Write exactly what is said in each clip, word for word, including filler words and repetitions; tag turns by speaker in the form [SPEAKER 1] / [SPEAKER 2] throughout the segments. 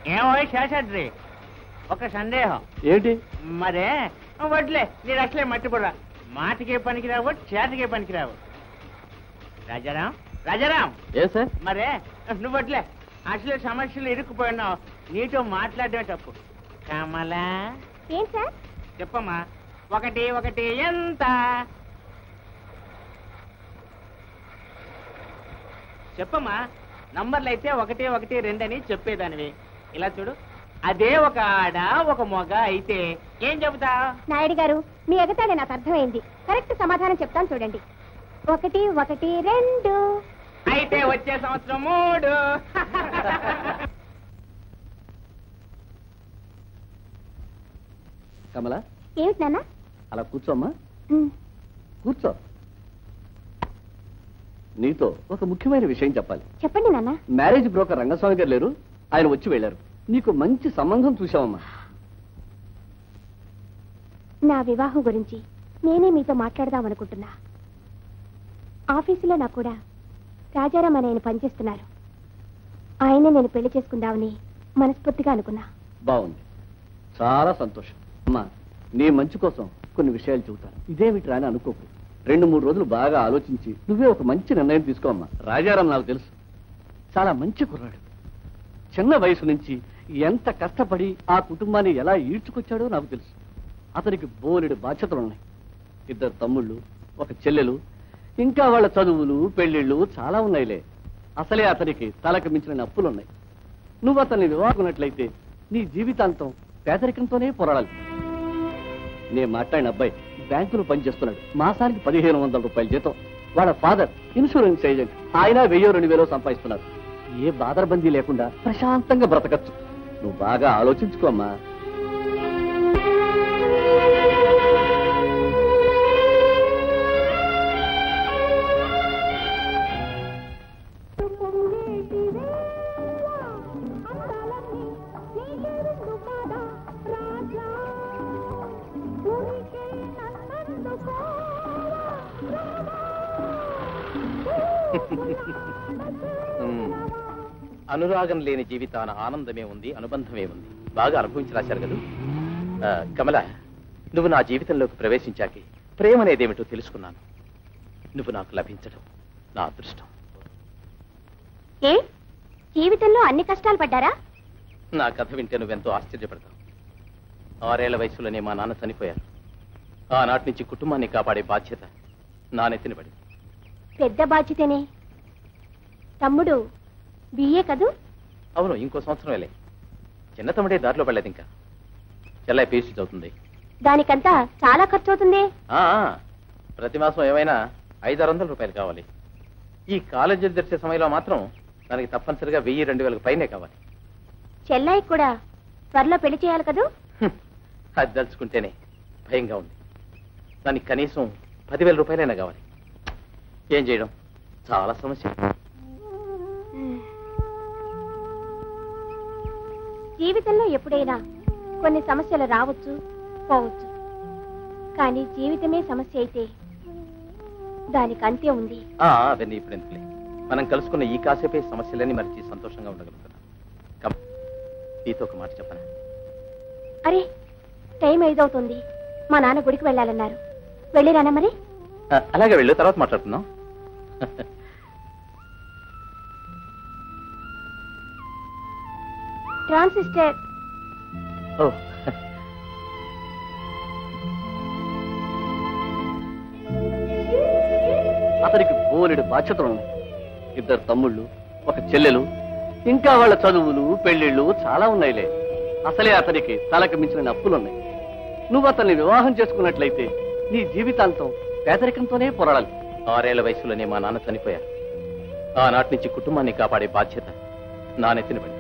[SPEAKER 1] ఏమో శేషాద్రి, ఒక సందేహం.
[SPEAKER 2] ఏంటి
[SPEAKER 1] మరే వడ్లే మీరు అసలే మట్టిపడ, మాటకే పనికిరావు, చేతకే పనికిరావు. రాజారాం రాజారాం
[SPEAKER 2] ఏ సార్?
[SPEAKER 1] మరే నువ్వు వడ్లే అసలే సమస్యలు ఇరుక్కుపోయినావు, నీతో మాట్లాడమే తప్పు. కమలా
[SPEAKER 3] ఏం సార్?
[SPEAKER 1] చెప్పమ్మా. ఒకటి ఒకటి ఎంత? చెప్పమ్మా. నంబర్లు అయితే ఒకటి ఒకటి రెండని చెప్పేదానివి. ఇలా చూడు, అదే ఒక ఆడ ఒక మొగ అయితే ఏం చెబుతా?
[SPEAKER 3] నాయుడు గారు, మీ ఎగతాళి నాకు అర్థమైంది. కరెక్ట్ సమాధానం చెప్తాను చూడండి. ఒకటి ఒకటి రెండు.
[SPEAKER 1] అయితే వచ్చే సంవత్సరం మూడు.
[SPEAKER 2] కమలా,
[SPEAKER 3] ఏమిటి నాన్న?
[SPEAKER 2] అలా కూర్చోమ్మా. కూర్చో. నీతో ఒక ముఖ్యమైన విషయం చెప్పాలి.
[SPEAKER 3] చెప్పండి నాన్న.
[SPEAKER 2] మ్యారేజ్ బ్రోకర్ రంగస్వామి గారు లేరు, ఆయన వచ్చి వెళ్ళారు. నీకు మంచి సంబంధం చూశావమ్మా.
[SPEAKER 3] నా వివాహం గురించి నేనే మీతో మాట్లాడదాం అనుకుంటున్నా. ఆఫీసులో నాకు కూడా రాజారాం అని ఆయన పనిచేస్తున్నారు. ఆయనే నేను పెళ్లి చేసుకుందామని మనస్ఫూర్తిగా అనుకున్నా.
[SPEAKER 2] బాగుంది, చాలా సంతోషం. అమ్మా, నీ మంచి కోసం కొన్ని విషయాలు చెబుతాను. ఇదేమిటి రాని అనుకోకు. రెండు మూడు రోజులు బాగా ఆలోచించి నువ్వే ఒక మంచి నిర్ణయం తీసుకోమ్మా. రాజారాం నాకు తెలుసు, చాలా మంచి కుర్రాడు. చిన్న వయసు నుంచి ఎంత కష్టపడి ఆ కుటుంబాన్ని ఎలా ఈడ్చుకొచ్చాడో నాకు తెలుసు. అతనికి బోలెడు బాధ్యతలున్నాయి. ఇద్దరు తమ్ముళ్ళు, ఒక చెల్లెలు, ఇంకా వాళ్ళ చదువులు, పెళ్లిళ్ళు చాలా ఉన్నాయిలే. అసలే అతనికి తలకు మించిన అప్పులున్నాయి. నువ్వు అతన్ని వివాహకున్నట్లయితే నీ జీవితాంతం పేదరికంతోనే పోరాడాలి. నేను మాట్లాడిన అబ్బాయి బ్యాంకులో పనిచేస్తున్నాడు. మాసానికి పదిహేను వందల రూపాయల జీతం. వాళ్ళ ఫాదర్ ఇన్సూరెన్స్ ఏజెంట్. ఆయన వెయ్యో రెండు వేలో సంపాదిస్తున్నారు. ఏ బాదరబందీ లేకుండా ప్రశాంతంగా బ్రతకచ్చు. నువ్వు బాగా ఆలోచించుకోమ్మా.
[SPEAKER 4] అనురాగం లేని జీవితాన ఆనందమే ఉంది, అనుబంధమే ఉంది. బాగా అనుభవించి రాశారు కదా. కమల, నువ్వు నా జీవితంలోకి ప్రవేశించాకే ప్రేమ అనేదేమిటో తెలుసుకున్నాను. నువ్వు నాకు లభించడం నా అదృష్టం.
[SPEAKER 3] ఏ జీవితంలో అన్ని కష్టాలు పడ్డారా?
[SPEAKER 4] నా కథ వింటే నువ్వెంతో ఆశ్చర్యపడతావు. ఆరేళ్ల వయసులోనే మా నాన్న చనిపోయారు. ఆనాటి నుంచి కుటుంబాన్ని కాపాడే బాధ్యత నా నెత్తిన పడింది.
[SPEAKER 3] పెద్ద బాధ్యతనే. తమ్ముడు బిఏ కదూ?
[SPEAKER 4] అవును, ఇంకో సంవత్సరం వెళ్ళే. చిన్న తమ్ముడే దారిలో పడలేదు. ఇంకా చెల్లాయి పీసీ చదువుతుంది.
[SPEAKER 3] దానికంతా చాలా ఖర్చు అవుతుంది.
[SPEAKER 4] ప్రతి మాసం ఏమైనా ఐదారు వందల రూపాయలు కావాలి. ఈ కాలేజీలు తెరిచే సమయంలో మాత్రం దానికి తప్పనిసరిగా వెయ్యి రెండు వేలకు పైనే కావాలి.
[SPEAKER 3] చెల్లాయికి కూడా త్వరలో పెళ్లి చేయాలి కదూ?
[SPEAKER 4] అది దలుచుకుంటేనే భయంగా ఉంది. దానికి కనీసం పదివేల రూపాయలైనా కావాలి. ఏం చేయడం, చాలా సమస్య.
[SPEAKER 3] జీవితంలో ఎప్పుడైనా కొన్ని సమస్యలు రావచ్చు, పోవచ్చు. కానీ జీవితమే సమస్య అయితే దానికి అంతే ఉంది.
[SPEAKER 4] అవన్నీ ఇప్పుడు ఎందుకులే. మనం కలుసుకున్న ఈ కాసేపే సమస్యలని మరిచి సంతోషంగా ఉండగలుగుతున్నాం. నీతో ఒక మాట చెప్పనా?
[SPEAKER 3] అరే, టైం ఐదవుతుంది. మా నాన్న గుడికి వెళ్ళాలన్నారు. వెళ్ళిరానా మరి?
[SPEAKER 4] అలాగే వెళ్ళు, తర్వాత మాట్లాడుతున్నాం.
[SPEAKER 3] ట్రాన్సిస్టర్.
[SPEAKER 2] అతనికి బోలెడు బాధ్యతలున్నాయి. ఇద్దరు తమ్ముళ్ళు, ఒక చెల్లెలు, ఇంకా వాళ్ళ చదువులు, పెళ్లిళ్ళు చాలా ఉన్నాయిలే. అసలే అతనికి తలకు మించిన అప్పులున్నాయి. నువ్వు అతన్ని వివాహం చేసుకున్నట్లయితే నీ జీవితాంతం పేదరికంతోనే పోరాడాలి.
[SPEAKER 4] ఆరేళ్ల వయసులోనే మా నాన్న చనిపోయారు. ఆనాటి నుంచి కుటుంబాన్ని కాపాడే బాధ్యత నా నెత్తిన పడింది.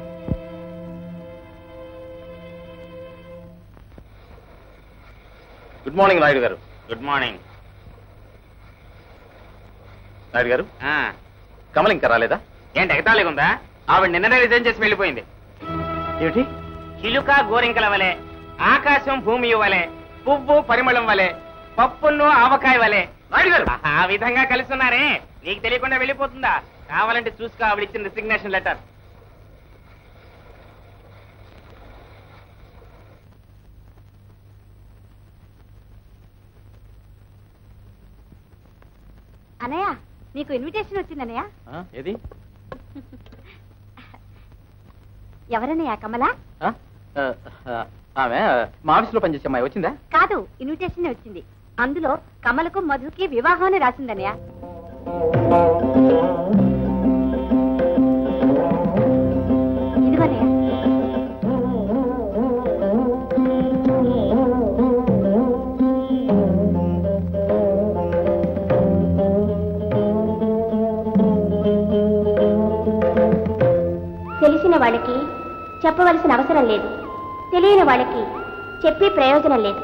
[SPEAKER 4] గుడ్ మార్నింగ్ నాయుడు గారు.
[SPEAKER 1] గుడ్ మార్నింగ్
[SPEAKER 4] నాయుడు గారు. కమల ఇంకా రాలేదా?
[SPEAKER 1] ఏంటి ఎగతాళిగా ఉందా? ఆవిడ నిన్ననే రిజైన్ చేసి వెళ్ళిపోయింది.
[SPEAKER 2] ఏమిటి?
[SPEAKER 1] చిలుక గోరింకల వలె, ఆకాశం భూమి వలె, పువ్వు పరిమళం వలె, పప్పును ఆవకాయ వలె నాయుడు గారు ఆ విధంగా కలుస్తున్నారే. నీకు తెలియకుండా వెళ్ళిపోతుందా? కావాలంటే చూసుకో ఆవిడ ఇచ్చిన రిసిగ్నేషన్ లెటర్.
[SPEAKER 3] అన్నయ్య నీకు ఇన్విటేషన్ వచ్చిందన్నయ్య.
[SPEAKER 4] ఏది?
[SPEAKER 3] ఎవరన్నయ్య కమలా?
[SPEAKER 4] ఆమె మా ఆఫీసులో పనిచేసే అమ్మాయి. వచ్చిందా?
[SPEAKER 3] కాదు, ఇన్విటేషన్ వచ్చింది. అందులో కమలకు మధుకి వివాహం అని రాసిందన్నయ్య. ఇదిగోనయ్య. తెలిసిన వాళ్ళకి చెప్పవలసిన అవసరం లేదు, తెలియని వాళ్ళకి చెప్పి ప్రయోజనం లేదు.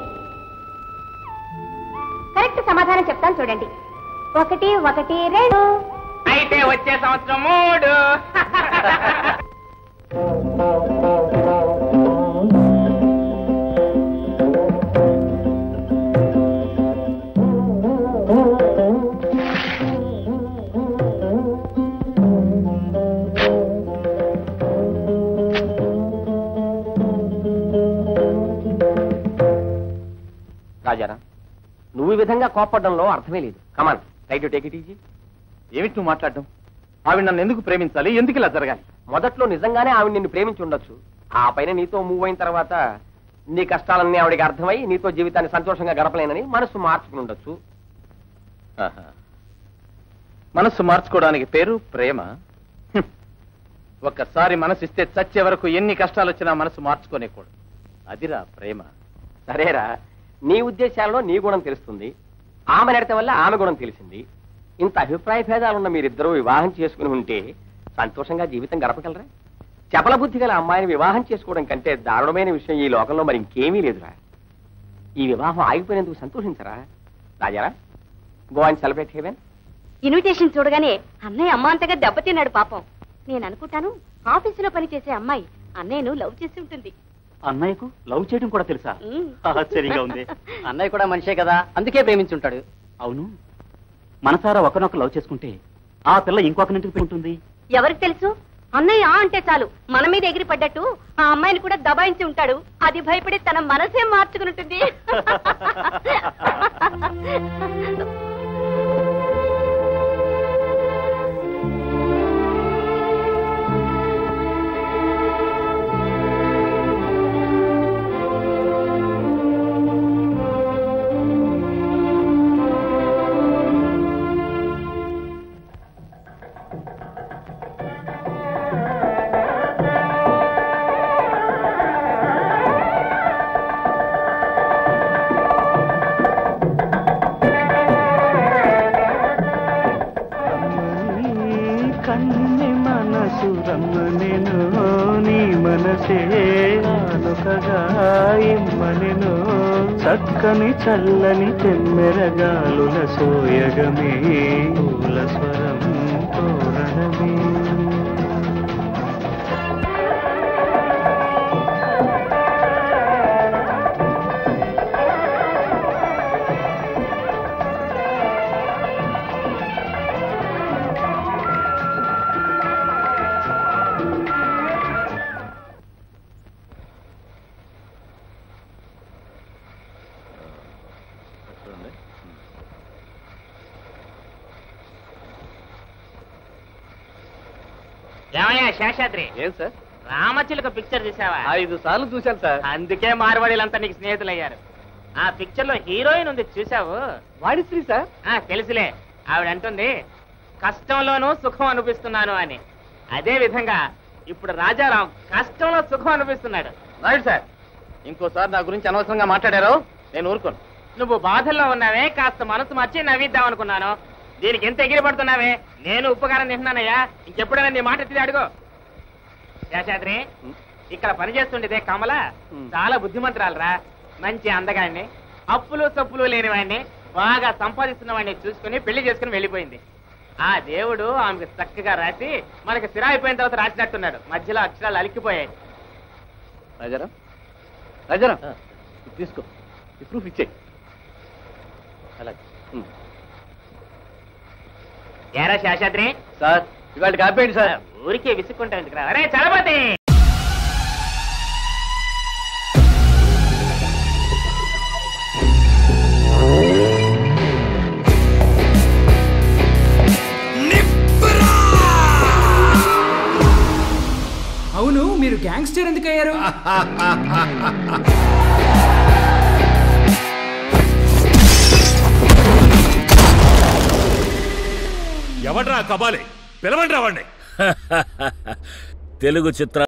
[SPEAKER 3] కరెక్ట్ సమాధానం చెప్తాను చూడండి. ఒకటి ఒకటి రెండు.
[SPEAKER 1] అయితే వచ్చే సంవత్సరం మూడు.
[SPEAKER 2] రాజారా, నువ్వు ఈ విధంగా కోపడడంలో అర్థమే లేదు. Come on, try to take it easy.
[SPEAKER 4] ఏమిటి నువ్వు మాట్లాడడం? ఆవిడ నన్ను ఎందుకు ప్రేమించాలి? ఎందుకు ఇలా జరగాలి?
[SPEAKER 2] మొదట్లో నిజంగానే ఆవిడ నిన్ను ప్రేమించి ఉండొచ్చు. ఆ పైన నీతో మూవ్ అయిన తర్వాత నీ కష్టాలన్నీ ఆవిడికి అర్థమై నీతో జీవితాన్ని సంతోషంగా గడపలేనని మనసు మార్చుకుని ఉండొచ్చు.
[SPEAKER 4] మనస్సు మార్చుకోవడానికి పేరు ప్రేమ. ఒక్కసారి మనసు ఇస్తే చచ్చే వరకు ఎన్ని కష్టాలు వచ్చినా మనసు మార్చుకోనేకూడదు. అదిరా ప్రేమ.
[SPEAKER 2] సరేరా, నీ ఉద్దేశాలలో నీ గుణం తెలుస్తుంది, ఆమె నడత వల్ల ఆమె గుణం తెలిసింది. ఇంత అభిప్రాయ భేదాలున్న మీరిద్దరూ వివాహం చేసుకుని ఉంటే సంతోషంగా జీవితం గడపగలరా? చపల బుద్ధి గల అమ్మాయిని వివాహం చేసుకోవడం కంటే దారుణమైన విషయం ఈ లోకంలో మరి ఇంకేమీ లేదురా. ఈ వివాహం ఆగిపోయినందుకు సంతోషించరా రాజారా. Go and celebrate heaven.
[SPEAKER 3] Invitation చూడగానే అన్నయ్య అమ్మ అంతగా దెబ్బతిన్నాడు పాపం. నేను అనుకుంటాను ఆఫీసులో పనిచేసే అమ్మాయి అన్నయ్యను లవ్ చేసి ఉంటుంది.
[SPEAKER 2] అన్నయ్యకు లవ్ చేయడం కూడా తెలుసా? ఆశ్చర్యంగా ఉంది.
[SPEAKER 5] అన్నయ్య కూడా మనిషే కదా, అందుకే ప్రేమించుంటాడు.
[SPEAKER 2] అవును, మనసారా ఒకరినొకరు లవ్ చేసుకుంటే ఆ పిల్ల ఇంకొకరింటికి ఉంటుంది.
[SPEAKER 3] ఎవరికి తెలుసు? అన్నయ్య ఆ అంటే చాలు మన మీద ఎగిరి పడ్డట్టు ఆ అమ్మాయిని కూడా దబాయించి ఉంటాడు. అది భయపడి తన మనసే మార్చుకుని ఉంటుంది.
[SPEAKER 6] చక్కని చల్లని తెమ్మెరగాలుల సోయగమే పూల స్వరం తోరణమే.
[SPEAKER 1] ఏమయ్యా శేషాద్రి,
[SPEAKER 2] ఏం సార్?
[SPEAKER 1] రామచిలుక పిక్చర్ చూసావా?
[SPEAKER 2] ఐదు సార్లు చూశాను సార్.
[SPEAKER 1] అందుకే మార్వాడీలంతా నీకు స్నేహితులయ్యారు. ఆ పిక్చర్ లో హీరోయిన్ ఉంది చూసావు?
[SPEAKER 2] వాడిశ్రీ సార్.
[SPEAKER 1] ఆ తెలుసులే, ఆవిడ అంటుంది కష్టంలోనూ సుఖం అనిపిస్తున్నాను అని. అదే విధంగా ఇప్పుడు రాజారాం కష్టంలో సుఖం అనిపిస్తున్నాడు.
[SPEAKER 4] రైట్ సార్, ఇంకోసారి నా గురించి అనవసరంగా మాట్లాడారు, నేను ఊరుకోను.
[SPEAKER 1] నువ్వు బాధల్లో ఉన్నావే, కాస్త మనసు మర్చి నవ్విద్దాం అనుకున్నాను. దీనికి ఎంత ఎగిరి పడుతున్నావే? నేను ఉపకారం తింటున్నానయ్యా, ఇంకెప్పుడైనా నీ మాట ఎత్తిది అడుగు. శేషాద్రి, ఇక్కడ పనిచేస్తుండేదే కమల చాలా బుద్ధిమంతురాలరా. మంచి అందగాడిని, అప్పులు సప్పులు లేని వాడిని, బాగా సంపాదిస్తున్న వాడిని చూసుకుని పెళ్లి చేసుకుని వెళ్ళిపోయింది. ఆ దేవుడు ఆమెకు చక్కగా రాసి మనకి స్థిర అయిపోయిన తర్వాత రాసినట్టున్నాడు. మధ్యలో అక్షరాలు అలిక్కిపోయాయి.
[SPEAKER 2] రాజారా, రాజారా తీసుకో, ఈ ప్రూఫ్ ఇచ్చే.
[SPEAKER 4] అలాగే
[SPEAKER 1] ఏరా శేషాద్రి
[SPEAKER 2] సార్, ఇవాళ కాపేయండి సార్.
[SPEAKER 1] ఊరికే విసుక్కుంటా ఎందుకురా? అరే చలపతి,
[SPEAKER 7] అవును, మీరు గ్యాంగ్స్టర్ ఎందుకు అయ్యారు?
[SPEAKER 8] ఎవడ్రా కబాలి? పిలవండి రావండి.
[SPEAKER 9] తెలుగు చిత్ర